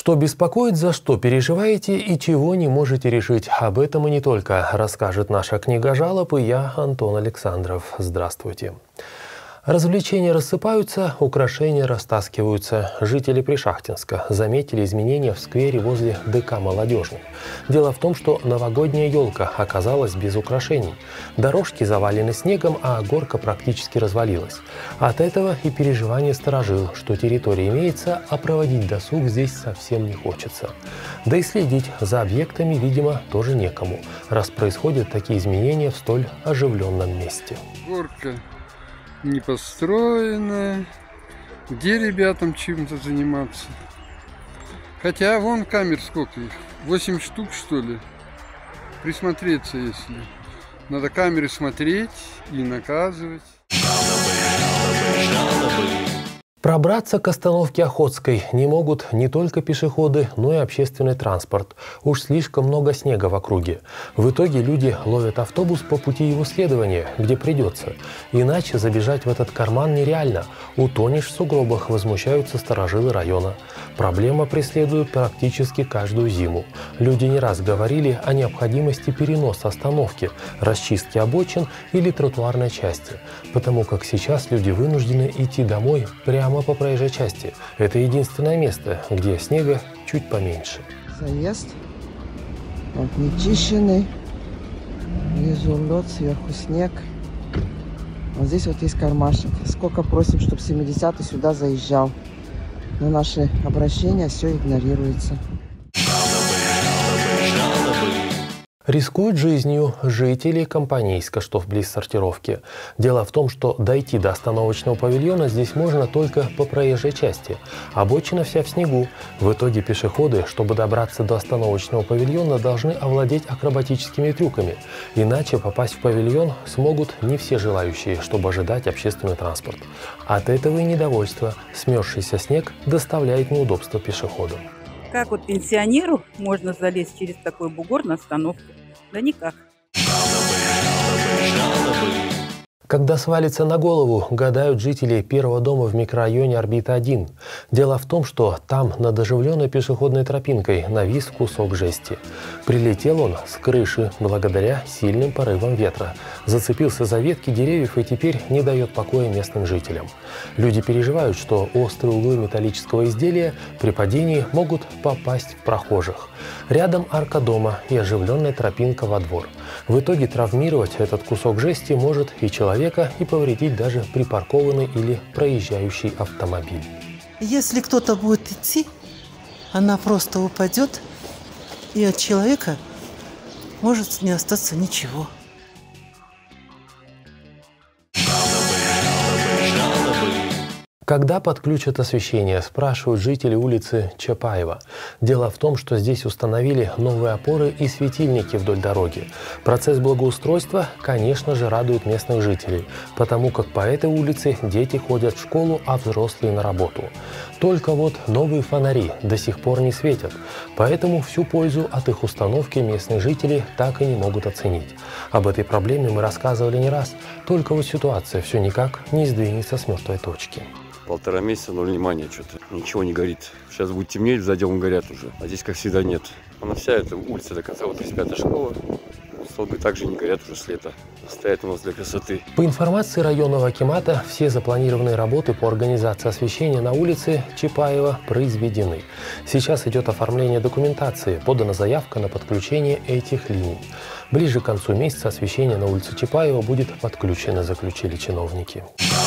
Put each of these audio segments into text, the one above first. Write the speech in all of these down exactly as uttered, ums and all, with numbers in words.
Что беспокоит, за что переживаете и чего не можете решить? Об этом и не только расскажет наша книга жалоб и я, Антон Александров. Здравствуйте. Развлечения рассыпаются, украшения растаскиваются. Жители Пришахтинска заметили изменения в сквере возле ДК «Молодежный». Дело в том, что новогодняя елка оказалась без украшений. Дорожки завалены снегом, а горка практически развалилась. От этого и переживание сторожил, что территория имеется, а проводить досуг здесь совсем не хочется. Да и следить за объектами, видимо, тоже некому, раз происходят такие изменения в столь оживленном месте. Горка не построенная. Где ребятам чем-то заниматься? Хотя вон камер сколько их? Восемь штук, что ли? Присмотреться, если. Надо камеры смотреть и наказывать. Пробраться к остановке Охотской не могут не только пешеходы, но и общественный транспорт. Уж слишком много снега в округе. В итоге люди ловят автобус по пути его следования, где придется. Иначе забежать в этот карман нереально. Утонешь в сугробах, возмущаются старожилы района. Проблема преследует практически каждую зиму. Люди не раз говорили о необходимости переноса остановки, расчистки обочин или тротуарной части. Потому как сейчас люди вынуждены идти домой прямо по проезжей части. Это единственное место, где снега чуть поменьше. Заезд. Вот нечищенный. Внизу лед, сверху снег. Вот здесь вот есть кармашек. Сколько просим, чтобы семидесятый сюда заезжал. Но наши обращения все игнорируется. Рискуют жизнью жители Компанейска, что вблизи сортировки. Дело в том, что дойти до остановочного павильона здесь можно только по проезжей части. Обочина вся в снегу. В итоге пешеходы, чтобы добраться до остановочного павильона, должны овладеть акробатическими трюками. Иначе попасть в павильон смогут не все желающие, чтобы ожидать общественный транспорт. От этого и недовольство. Смерзшийся снег доставляет неудобства пешеходам. Как вот пенсионеру можно залезть через такой бугор на остановке? Да никак. Когда свалится на голову, гадают жители первого дома в микрорайоне Орбита один. Дело в том, что там над оживленной пешеходной тропинкой навис кусок жести. Прилетел он с крыши благодаря сильным порывам ветра. Зацепился за ветки деревьев и теперь не дает покоя местным жителям. Люди переживают, что острые углы металлического изделия при падении могут попасть в прохожих. Рядом арка дома и оживленная тропинка во двор. В итоге травмировать этот кусок жести может и человека, и повредить даже припаркованный или проезжающий автомобиль. Если кто-то будет идти, она просто упадет, и от человека может не остаться ничего. Когда подключат освещение, спрашивают жители улицы Чапаева. Дело в том, что здесь установили новые опоры и светильники вдоль дороги. Процесс благоустройства, конечно же, радует местных жителей, потому как по этой улице дети ходят в школу, а взрослые на работу. Только вот новые фонари до сих пор не светят, поэтому всю пользу от их установки местные жители так и не могут оценить. Об этой проблеме мы рассказывали не раз, только вот ситуация все никак не сдвинется с мертвой точки. Полтора месяца, ноль внимания, что-то ничего не горит. Сейчас будет темнеть, за делом горят уже, а здесь, как всегда, нет. Она вся эта улица до конца, вот тридцать пятая школа, столбы также не горят уже с лета. Стоят у нас для красоты. По информации районного акимата, все запланированные работы по организации освещения на улице Чапаева произведены. Сейчас идет оформление документации, подана заявка на подключение этих линий. Ближе к концу месяца освещение на улице Чапаева будет подключено, заключили чиновники.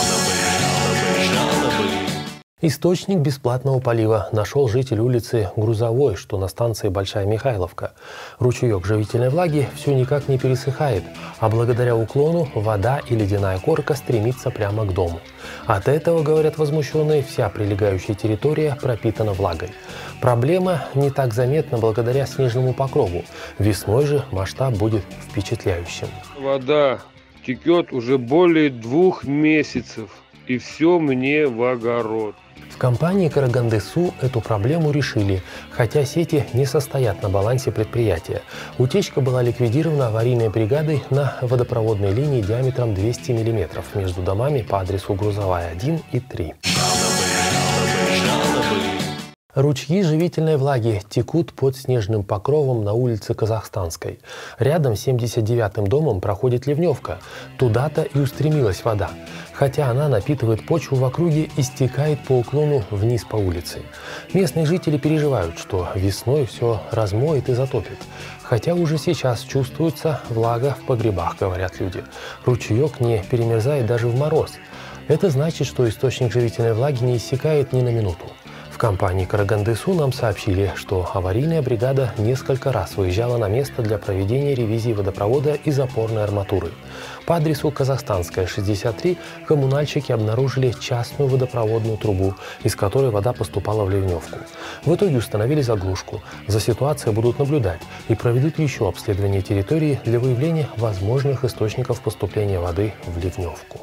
Источник бесплатного полива нашел житель улицы Грузовой, что на станции Большая Михайловка. Ручеек живительной влаги все никак не пересыхает, а благодаря уклону вода и ледяная корка стремится прямо к дому. От этого, говорят возмущенные, вся прилегающая территория пропитана влагой. Проблема не так заметна благодаря снежному покрову. Весной же масштаб будет впечатляющим. Вода текет уже более двух месяцев, и все мне в огород. В компании «Карагандесу» эту проблему решили, хотя сети не состоят на балансе предприятия. Утечка была ликвидирована аварийной бригадой на водопроводной линии диаметром двести миллиметров между домами по адресу Грузовая один и три. Ручьи живительной влаги текут под снежным покровом на улице Казахстанской. Рядом с семьдесят девятым домом проходит ливневка. Туда-то и устремилась вода. Хотя она напитывает почву в округе и стекает по уклону вниз по улице. Местные жители переживают, что весной все размоет и затопит. Хотя уже сейчас чувствуется влага в погребах, говорят люди. Ручеек не перемерзает даже в мороз. Это значит, что источник живительной влаги не иссякает ни на минуту. В компании «Караганды-Су» нам сообщили, что аварийная бригада несколько раз выезжала на место для проведения ревизии водопровода и запорной арматуры. По адресу Казахстанская, шестьдесят три, коммунальщики обнаружили частную водопроводную трубу, из которой вода поступала в ливневку. В итоге установили заглушку. За ситуацией будут наблюдать и проведут еще обследование территории для выявления возможных источников поступления воды в ливневку.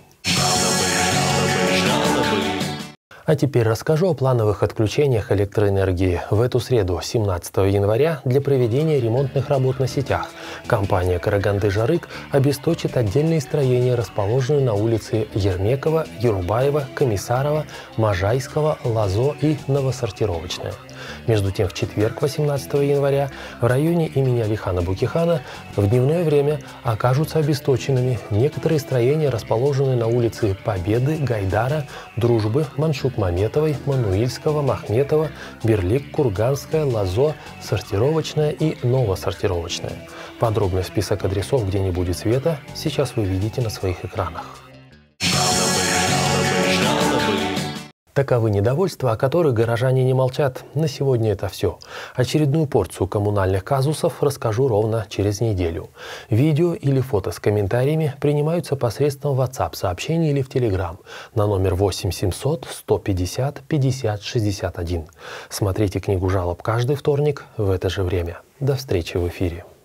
А теперь расскажу о плановых отключениях электроэнергии. В эту среду, семнадцатого января, для проведения ремонтных работ на сетях компания «Караганды-Жарык» обесточит отдельные строения, расположенные на улице Ермекова, Ерубаева, Комиссарова, Можайского, Лазо и Новосортировочная. Между тем, в четверг, восемнадцатого января, в районе имени Алихана Букихана в дневное время окажутся обесточенными некоторые строения, расположенные на улице Победы, Гайдара, Дружбы, Маншук-Маметовой, Мануильского, Махметова, Берлик, Курганская, Лазо, Сортировочная и Новосортировочная. Подробный список адресов, где не будет света, сейчас вы видите на своих экранах. Таковы недовольства, о которых горожане не молчат. На сегодня это все. Очередную порцию коммунальных казусов расскажу ровно через неделю. Видео или фото с комментариями принимаются посредством WhatsApp-сообщений или в Telegram на номер восемь семьсот сто пятьдесят пятьдесят шестьдесят один. Смотрите книгу жалоб каждый вторник в это же время. До встречи в эфире.